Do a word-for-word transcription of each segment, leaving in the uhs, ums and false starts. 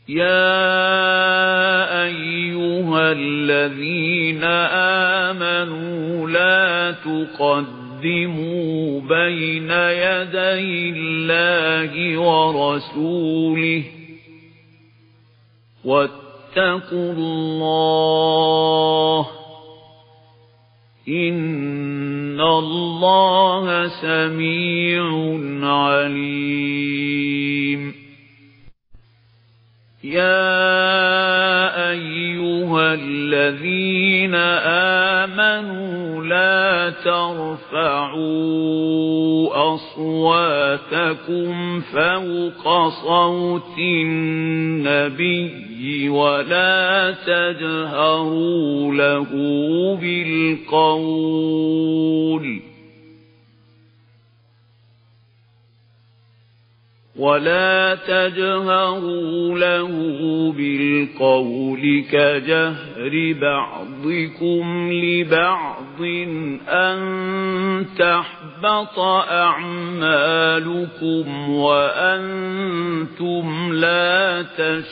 يَا أَيُّهَا الَّذِينَ آمَنُوا لَا تُقَدِّمُوا بَيْنَ يَدَيِ اللَّهِ وَرَسُولِهِ وَاتَّقُوا اللَّهَ إِنَّ اللَّهَ سَمِيعٌ عَلِيمٌ يَا أَيُّهَا الَّذِينَ آمَنُوا لَا تَرْفَعُوا أَصْوَاتَكُمْ فَوْقَ صَوْتِ النَّبِيِّ وَلَا تَجْهَرُوا لَهُ بِالْقَوْلِ وَلَا تَجْهَرُوا لَهُ بِالْقَوْلِ كَجَهْرِ بَعْضِكُمْ لِبَعْضٍ أَن تَحْبَطَ أَعْمَالُكُمْ وَأَنْتُمْ لَا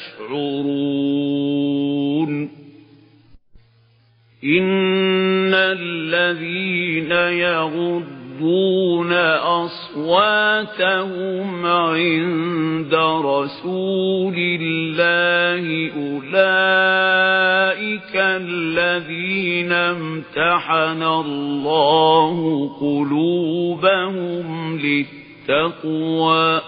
تَشْعُرُونَ إِنَّ الَّذِينَ يَغُضُّونَ يَغُضُّونَ أَصْوَاتَهُمْ عِندَ رَسُولِ اللَّهِ أُولَئِكَ الَّذِينَ امْتَحَنَ اللَّهُ قُلُوبَهُمْ لِلتَّقْوَى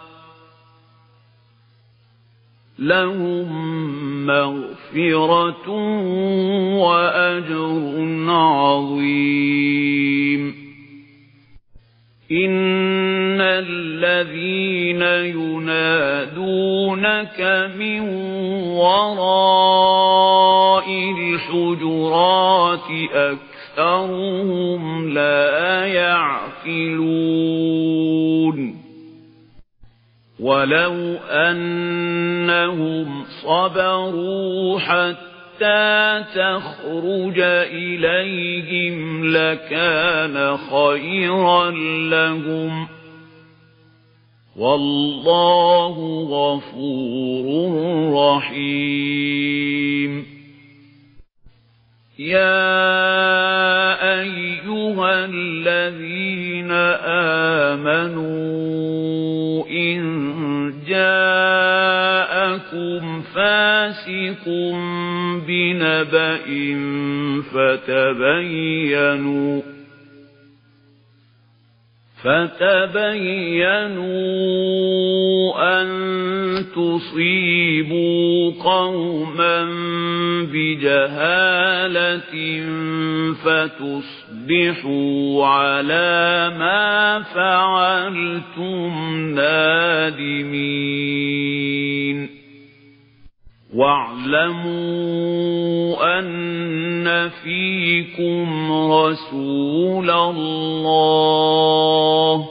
لَهُم مَّغْفِرَةٌ وَأَجْرٌ عَظِيمٌ إِنَّ الَّذِينَ يُنَادُونَكَ مِن وَرَاءِ الْحُجُرَاتِ أَكْثَرُهُمْ لَا يَعْقِلُونَ وَلَوْ أَنَّهُمْ صَبَرُوا حَتَّى حتى تخرج إليهم لكان خيرا لهم والله غفور رحيم يا أيها الذين آمنوا إن جاءكم فاسق بنبأ فتبينوا فتبينوا أن تصيبوا قوما بجهالة فتصبحوا على ما فعلتم نادمين واعلموا أن فيكم رسول الله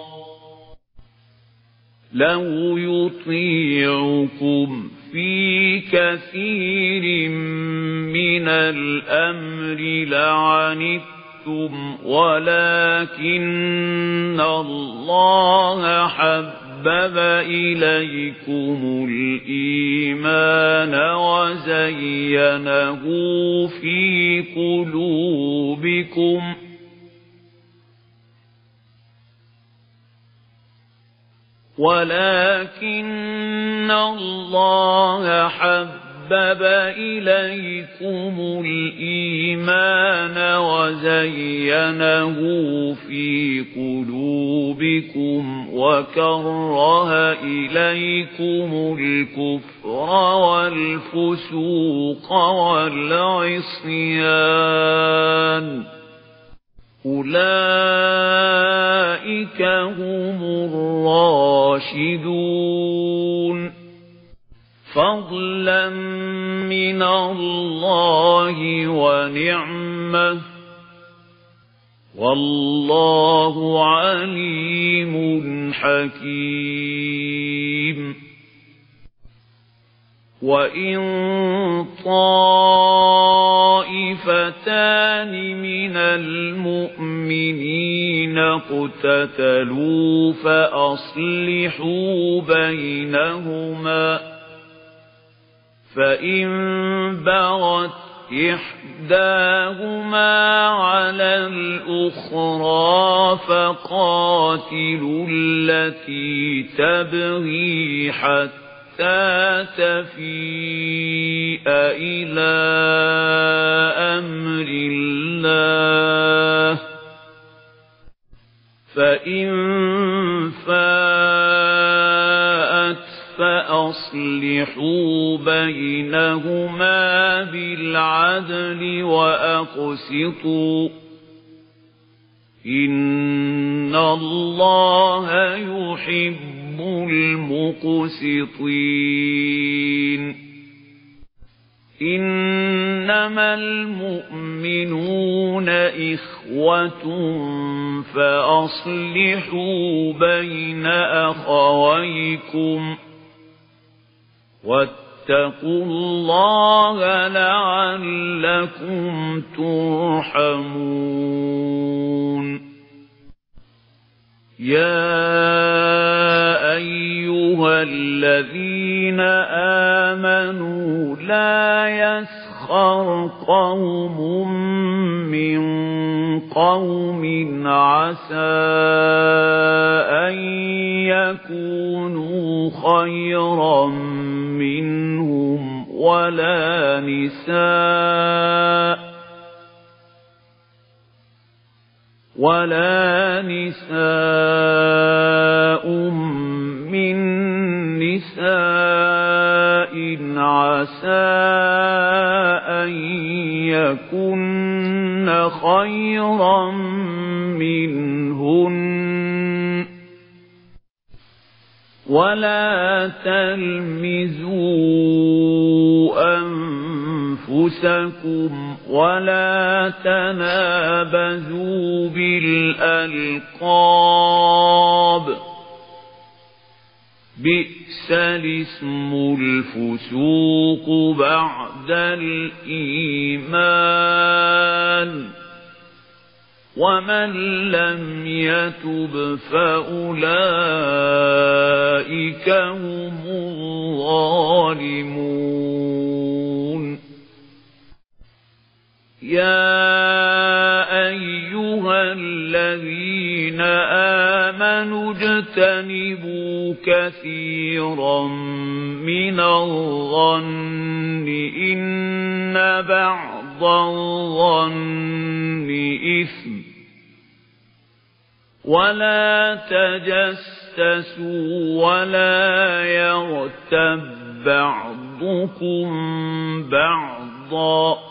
لو يطيعكم في كثير من الأمر لعنتم ولكن الله حبب إليكم الإيمان وزينه في قلوبكم ولكن الله حبب إليكم الإيمان وزينه في قلوبكم وكره إليكم الكفر والفسوق والعصيان أولئك هم الراشدون فضلا من الله ونعمة والله عليم حكيم وإن طائفتان من المؤمنين اقتتلوا فأصلحوا بينهما فإن بغت إحداهما على الأخرى فقاتلوا التي تبغي حتى تفيء إلى أمر الله فإن فاءت فأصلحوا بينهما بالعدل وأقسطوا إن الله يحب المقسطين إنما المؤمنون إخوة فأصلحوا بين أخويكم واتقوا الله لعلكم ترحمون يا أيها الذين آمنوا لا يسخر قوم من قوم عسى أن يكونوا خيرا منهم ولا نساء ولا نساء من نساء عسى أن يكن خيرا منهن ولا تلمزوا أنفسكم ولا تنابزوا بالألقاب بئس الاسم الفسوق بعد الإيمان ومن لم يتب فأولئك هم الظالمون يا أيها الذين آمنوا اجتنبوا كثيرا من الظن إن بعض الظن إثم ولا تجسسوا ولا يغتب بعضكم بعضا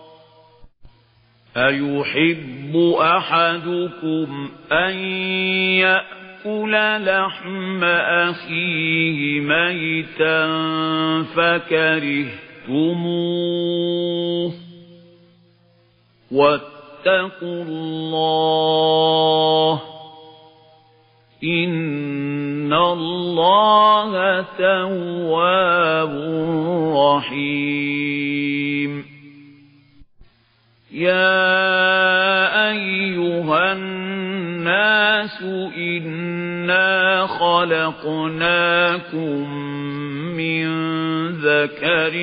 أيحب أحدكم أن يأكل لحم أخيه ميتا فكرهتموه واتقوا الله إن الله تواب رحيم يا أيها الناس إنا خلقناكم من ذكر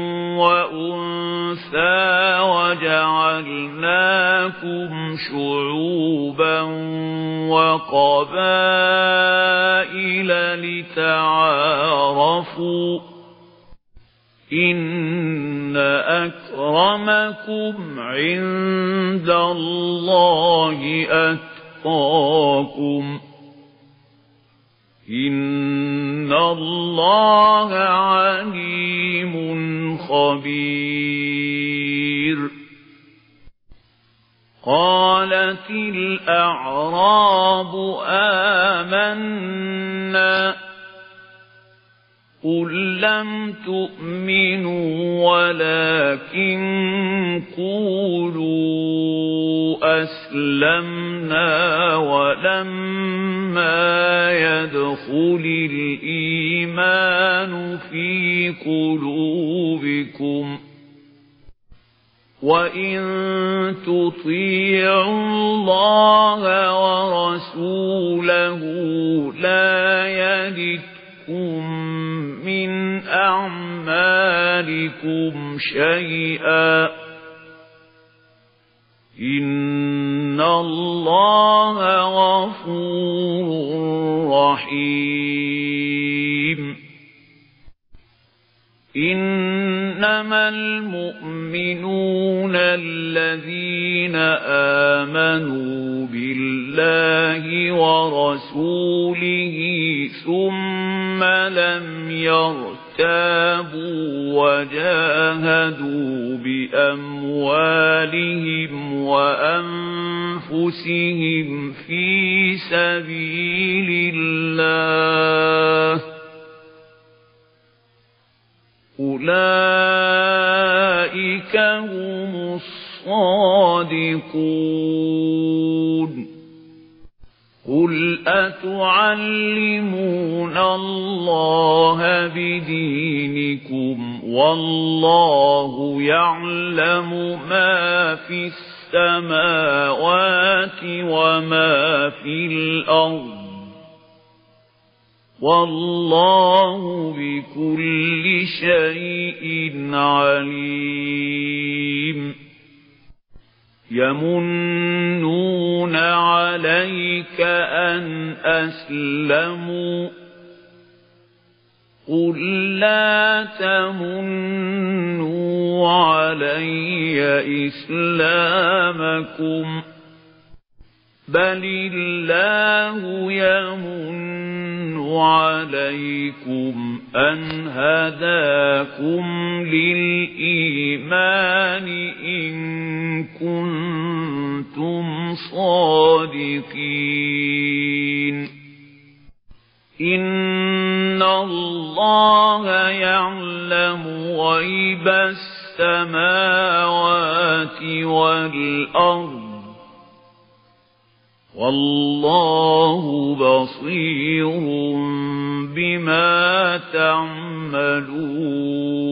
وأنثى وجعلناكم شعوبا وقبائل لتعارفوا إن أكرمكم عند الله أتقاكم إن الله عليم خبير قالت الأعراب آمنا قل لم تؤمنوا ولكن قولوا أسلمنا ولما يدخل الإيمان في قلوبكم وإن تطيعوا الله ورسوله لا يلدكم من أعمالكم شيئا إن الله غفور رحيم إنما المؤمنون الذين آمنوا بالله ورسوله ثم لم يرتابوا وجاهدوا بأموالهم وأنفسهم في سبيل الله أولئك هم الصادقون قل أتعلمون الله بدينكم والله يعلم ما في السماوات وما في الأرض والله بكل شيء عليم يمنون عليك أن أسلموا قل لا تمنوا علي إسلامكم بل الله يمن عليكم أن هداكم للإيمان إن كنتم صادقين إن الله يعلم غيب السماوات والأرض والله بصير بما تعملون